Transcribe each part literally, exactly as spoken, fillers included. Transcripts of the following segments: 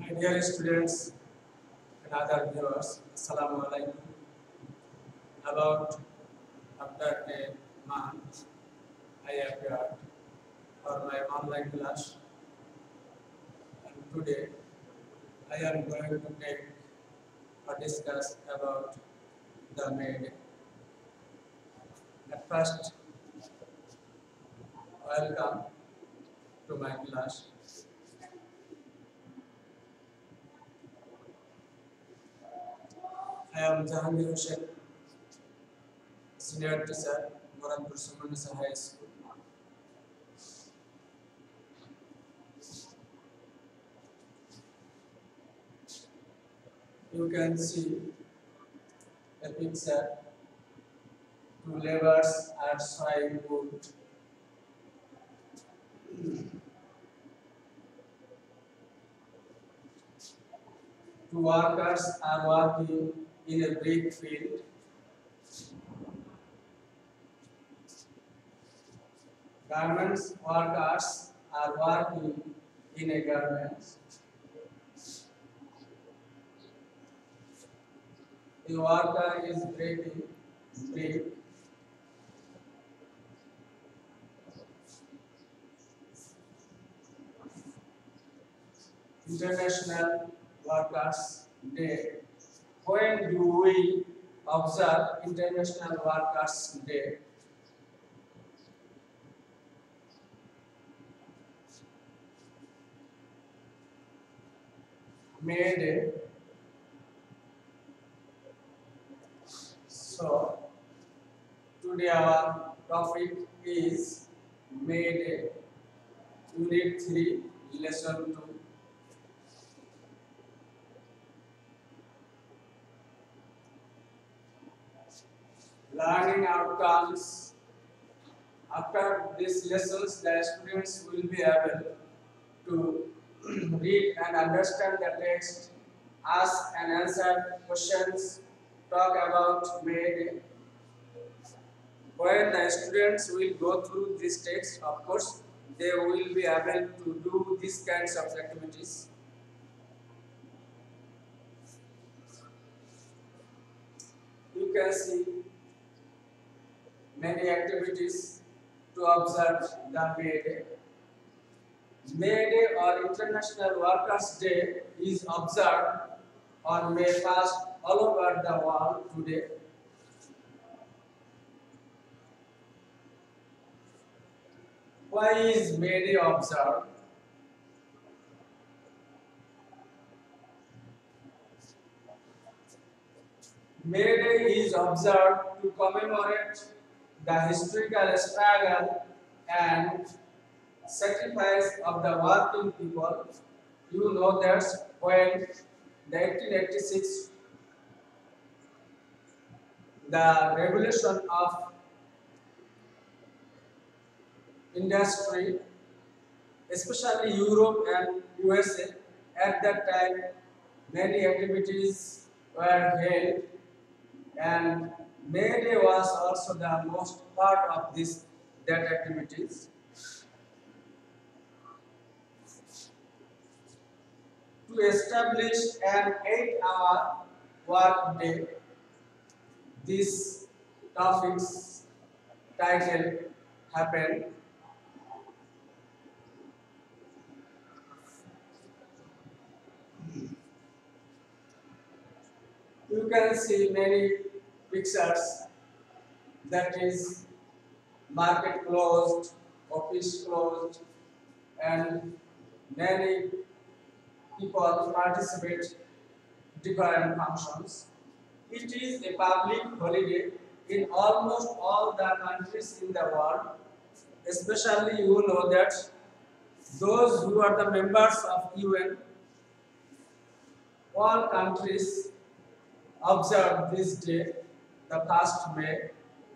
My dear students and other viewers, Assalamu alaikum. About after a month, I appeared for my online class, and today I am going to take or discuss about the May Day. At first, welcome to my class. I am Jahangir Hussain, senior teacher, Moradpur Sumanasa High School. You can see a picture. Two laborers are sawing wood. Two workers are working in a brick field. Garments workers are working in a garment. The worker is breaking brick. International Workers' Day. When do we observe International Workers' Day? May Day. So, today our topic is May Day, Unit three, Lesson two. Learning outcomes. After these lessons, the students will be able to read and understand the text, ask and answer questions, talk about May Day. When the students will go through this text, of course, they will be able to do these kinds of activities. You can see many activities to observe the May Day. May Day or International Workers' Day is observed on May first all over the world today. Why is May Day observed? May Day is observed to commemorate the historical struggle and sacrifice of the working people. You know that when the eighteen eighty-six, the revolution of industry, especially Europe and U S A, at that time many activities were held, and May Day was also the most part of this that activities. To establish an eight-hour work day, this topic's title happened. You can see many pictures, that is market closed, office closed, and many people participate different functions. It is a public holiday in almost all the countries in the world. Especially you know that those who are the members of U N, all countries observe this day, the first May.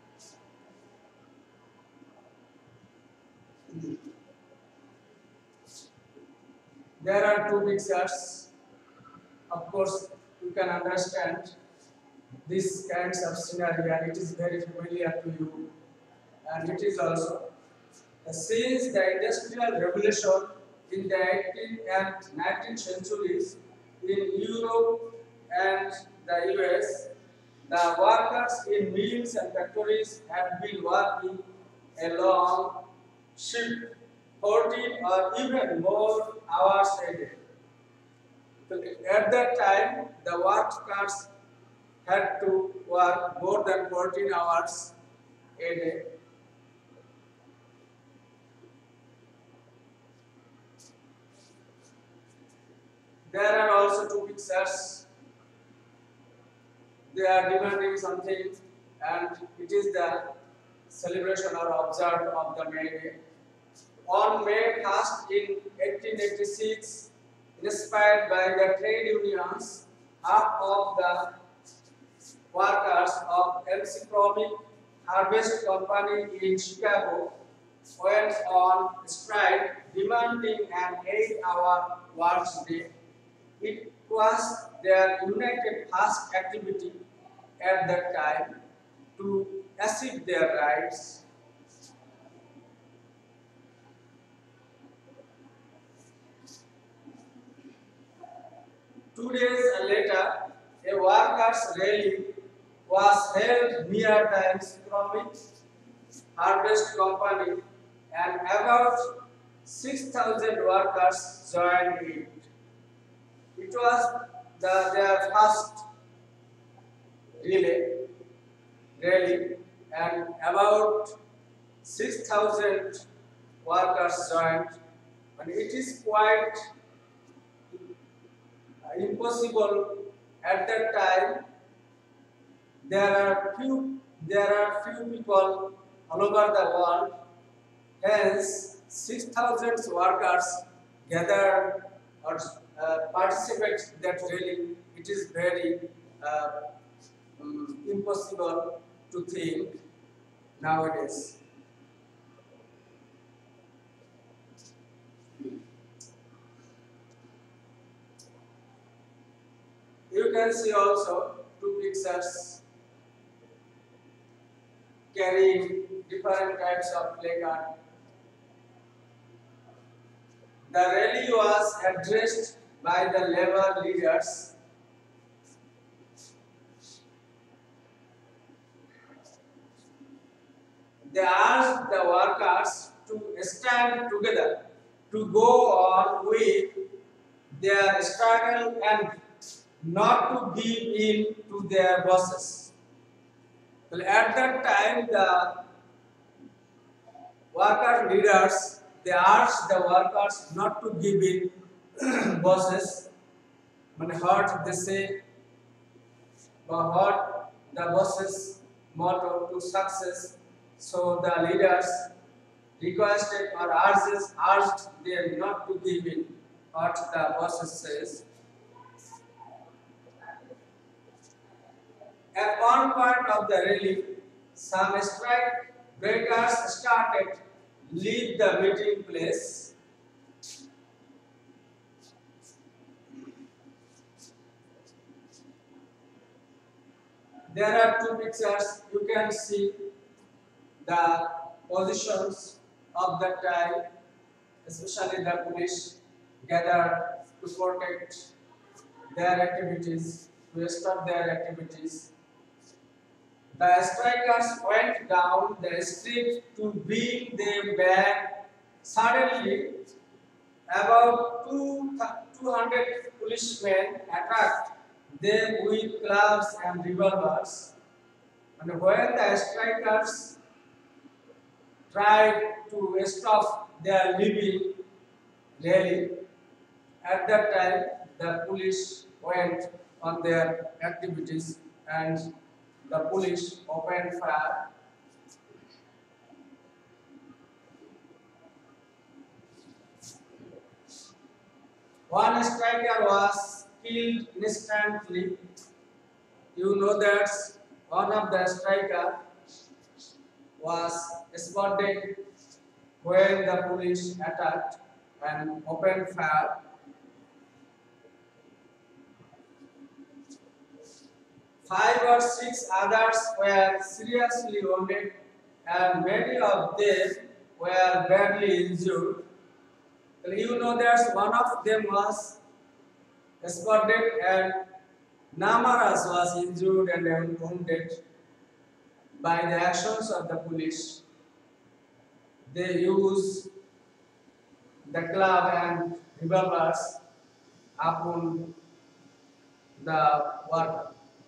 There are two pictures. Of course, you can understand this kinds of scenario, and it is very familiar to you. And it is also, since the Industrial Revolution, in the eighteenth and nineteenth centuries in Europe and the U S, the workers in mills and factories have been working a long shift, fourteen or even more hours a day. So at that time, the workers had to work more than fourteen hours a day. There are also two pictures. They are demanding something, and it is the celebration or observed of the May Day. On May first in eighteen eighty-six, inspired by the trade unions, half of the workers of M C Cromic Harvest Company in Chicago went on strike demanding an eight-hour work day. It was their united first activity at that time to assert their rights. Two days later, a workers' rally was held near the M C Cromic Harvest Company, and about six thousand workers joined it. It was the, their first relay, rally, and about six thousand workers joined, and it is quite impossible at that time. There are few there are few people all over the world. Hence, six thousand workers gathered or uh, participate that rally. It is very uh, um, impossible to think nowadays. You can see also two pictures carrying different types of placard. The rally was addressed by the labor leaders. They asked the workers to stand together to go on with their struggle and not to give in to their bosses. Well, at that time, the worker leaders, they asked the workers not to give in bosses. When heard they say, but heard the bosses' motto to success. So the leaders requested or urged, urged them not to give in what the bosses says. At one point of the rally, some strike breakers started leave the meeting place. There are two pictures. You can see the positions of that time, especially the police gathered to protect their activities, to stop their activities. The strikers went down the street to bring them back. Suddenly, about two hundred policemen attacked them with clubs and revolvers. And when the strikers tried to stop their leaving rally, at that time the police went on their activities and the police opened fire. One striker was killed instantly. You know that one of the striker was spotted when the police attacked and opened fire. Five or six others were seriously wounded, and many of them were badly injured. You know that one of them was spotted and Namaras was injured and wounded by the actions of the police. They use the club and revolvers upon the worker.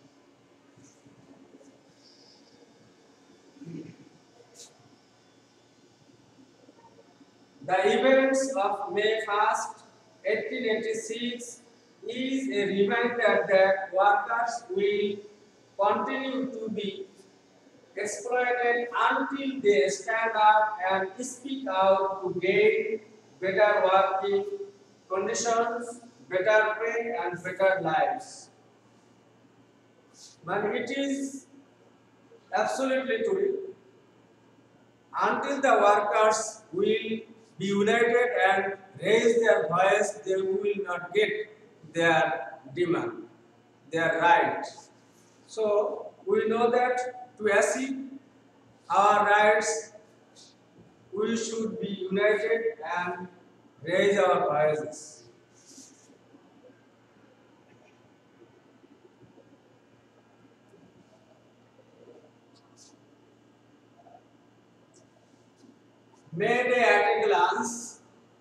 The events of May first, eighteen eighty-six is a reminder that workers will continue to be exploited until they stand up and speak out to gain better working conditions, better pay and better lives. But it is absolutely true. Until the workers will be united and raise their voice, they will not get their demand, their right. So we know that to achieve our rights, we should be united and raise our voices. May Day at a glance.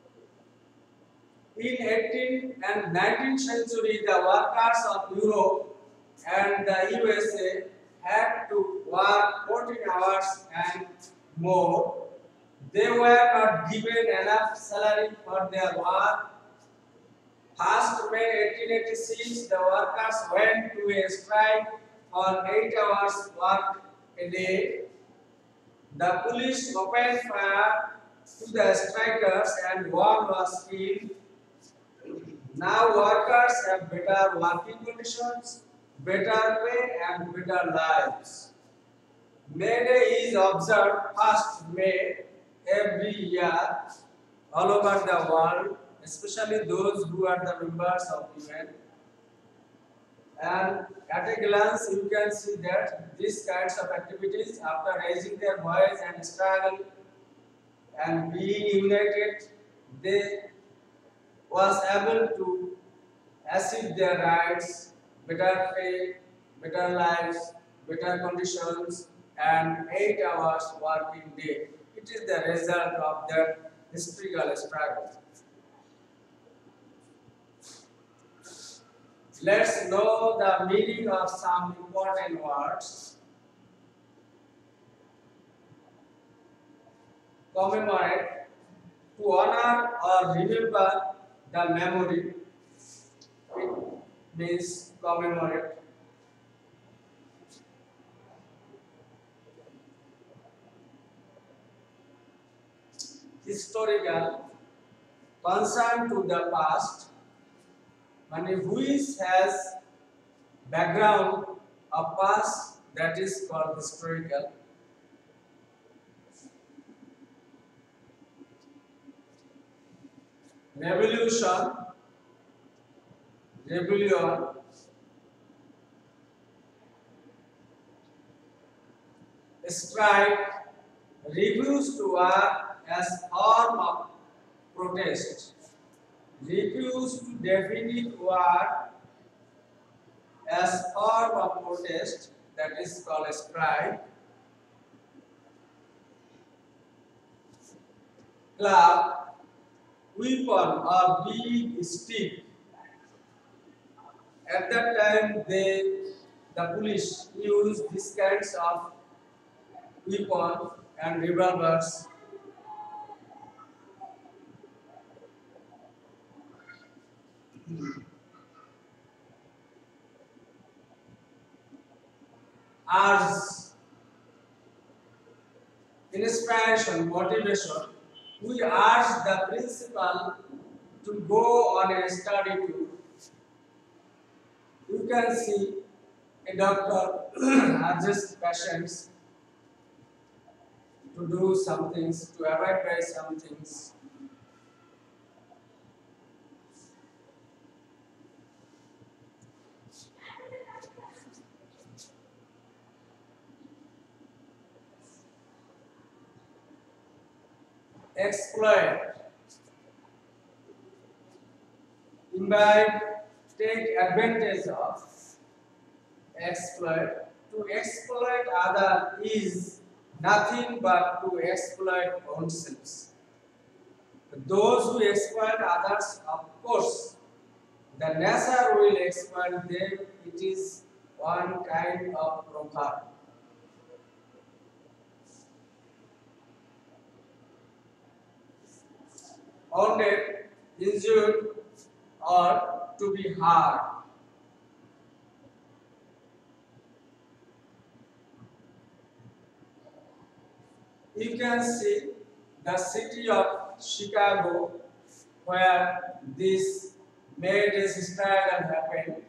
In eighteenth and nineteenth century, the workers of Europe and the U S A had to work fourteen hours and more. They were not given enough salary for their work. first May eighteen eighty-six, the workers went to a strike for eight hours work a day. The police opened fire to the strikers and one was killed. Now workers have better working conditions, better pay and better lives. May Day is observed first May every year all over the world, especially those who are the members of U N. And at a glance, you can see that these kinds of activities, after raising their voice and struggle and being united, they was able to achieve their rights, better pay, better lives, better conditions, and eight hours working day. It is the result of their historical struggle. Let's know the meaning of some important words. Commemorate, to honor or remember the memory. It means commemorate. Historical, concern to the past, and which has background of past, that is called historical. Revolution, rebellion, strike, refuse to work as form of protest, refuse to definite work as form of protest, that is called strike. Club, weapon or big stick. At that time, they, the police used these kinds of weapon and revolvers. As inspiration, motivation, we urge the principal to go on a study tour. You can see a doctor urges patients to do some things, to avoid by some things. Exploit. imbibe, take advantage of, exploit. To exploit other is nothing but to exploit ourselves. Those who exploit others, of course, the nature will exploit them. It is one kind of proverb. Wounded, injured, or to be hurt. You can see the city of Chicago where this marriage struggle happened.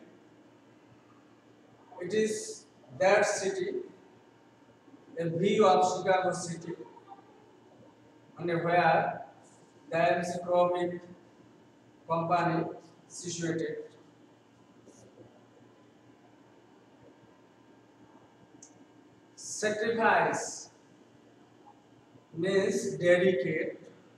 It is that city, a view of Chicago city, and where the M C Chromate company situated. Sacrifice means dedicate,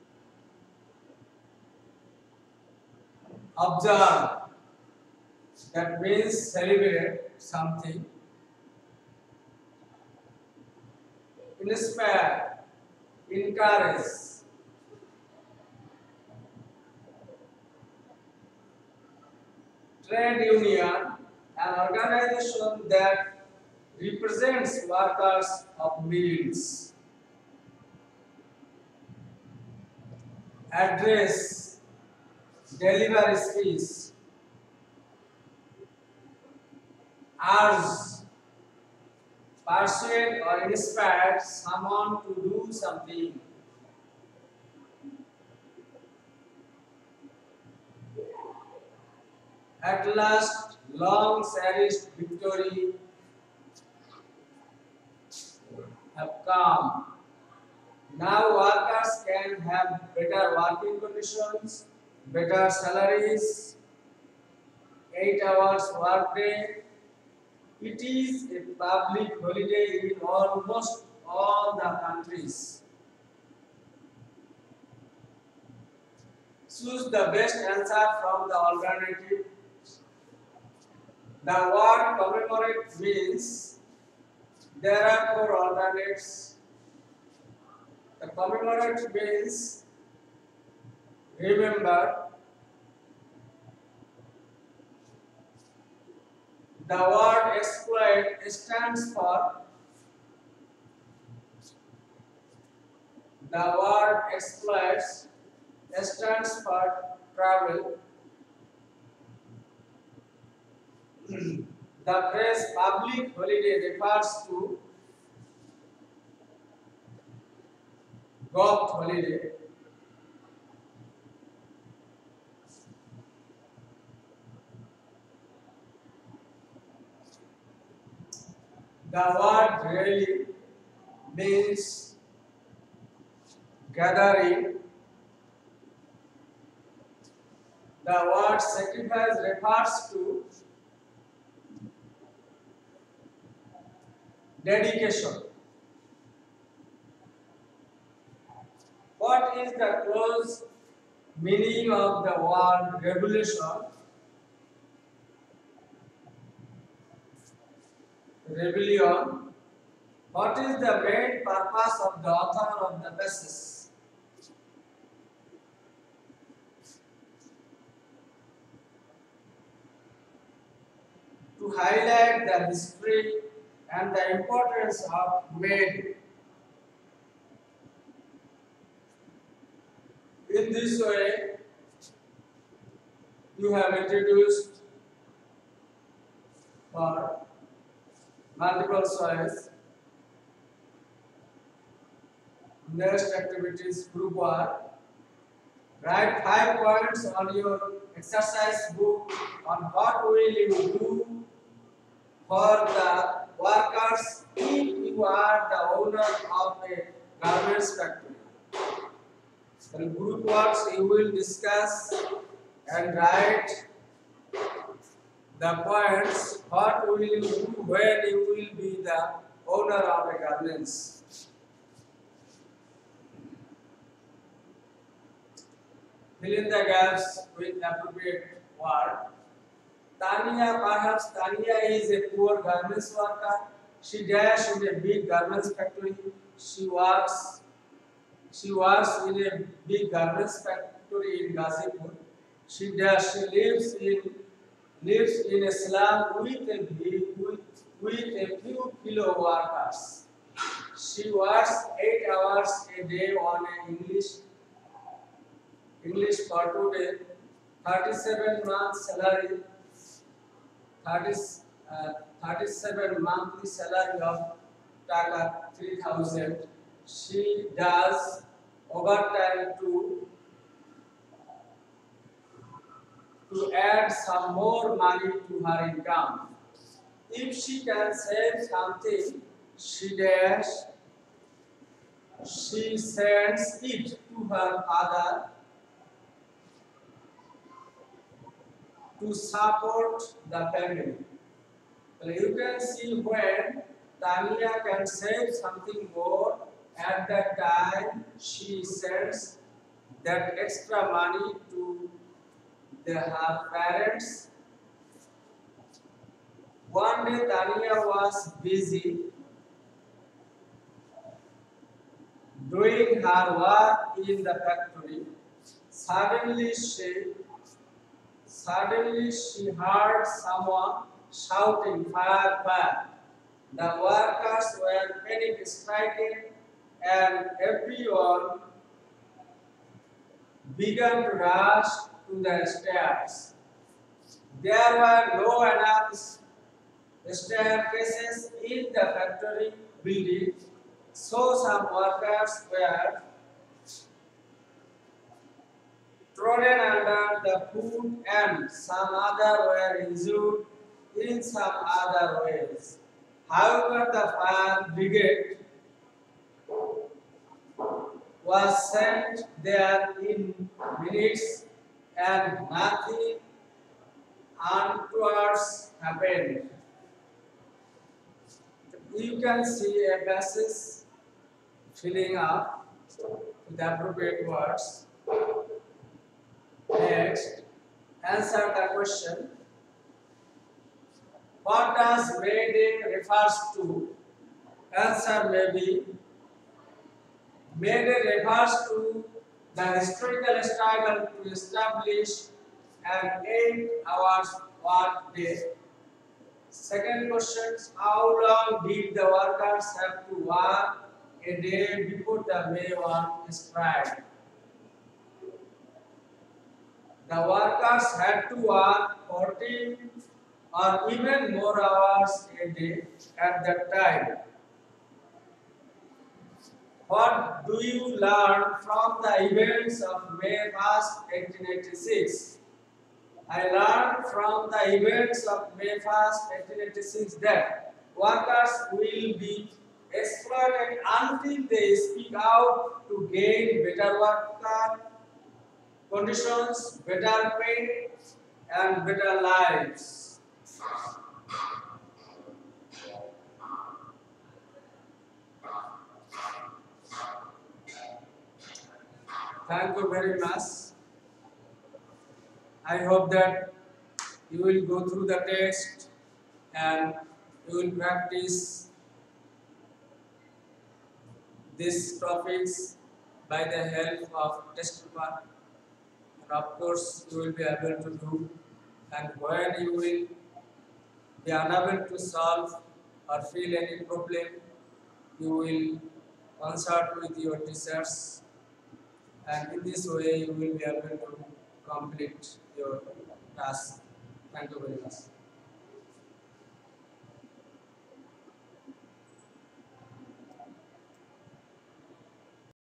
observe, that means celebrate something, inspire, encourage, trade union, an organization that represents workers of mills, address, deliver speech, urge, persuade or inspire someone to do something. At last, long cherished victory have come. Now workers can have better working conditions, better salaries, eight hours work day. It is a public holiday in almost all the countries. Choose the best answer from the alternative. The word commemorate means there are four alternates. The commemorate means remember. The word exploit stands for the word exploits stands for travel. The phrase public holiday refers to government holiday. The word really means gathering. The word sacrifice refers to dedication. What is the close meaning of the word revolution? Rebellion. What is the main purpose of the author of the passage? To highlight the history and the importance of made. In this way, you have introduced for multiple choice. Next activities group one. Write five points on your exercise book on what will you do for the workers if you are the owner of a garments factory. In group works you will discuss and write the points what will you do when you will be the owner of a garments. fill in the gaps with appropriate word. Tanya, perhaps Tanya is a poor garments worker. She dash in a big garments factory. She works. She works in a big garments factory in Gazipur. She dash. She lives in lives in a slum with a big, with, with a few fellow workers. She works eight hours a day on an English English for today. thirty-seven months salary. thirty, uh, thirty-seven monthly salary of Taka three thousand. She does overtime to to add some more money to her income. If she can save something, she dash. She sends it to her father to support the family. Well, you can see when Tanya can save something more, at that time she sends that extra money to the, her parents. One day Tanya was busy doing her work in the factory. Suddenly she Suddenly she heard someone shouting, "Fire, fire!" The workers were panic stricken and everyone began to rush to the stairs. There were no enough staircases in the factory building, so some workers were thrown under the foot and some other were injured in some other ways. However, the fire brigade was sent there in minutes and nothing untoward happened. You can see a passage filling up with appropriate words. Next, answer the question. What does May Day refers to? Answer may be May Day refers to the historical struggle to establish an eight hours work day. Second question, how long did the workers have to work a day before the May one strike? The workers had to work fourteen or even more hours a day at that time. What do you learn from the events of May first, eighteen eighty-six? I learned from the events of May first, eighteen eighty-six that workers will be exploited until they speak out to gain better worker conditions, better pay, and better lives. Thank you very much. I hope that you will go through the test and you will practice these topics by the help of test paper. And of course, you will be able to do. And when you will be unable to solve or feel any problem, you will consult with your teachers. And in this way, you will be able to complete your task. Thank you very much.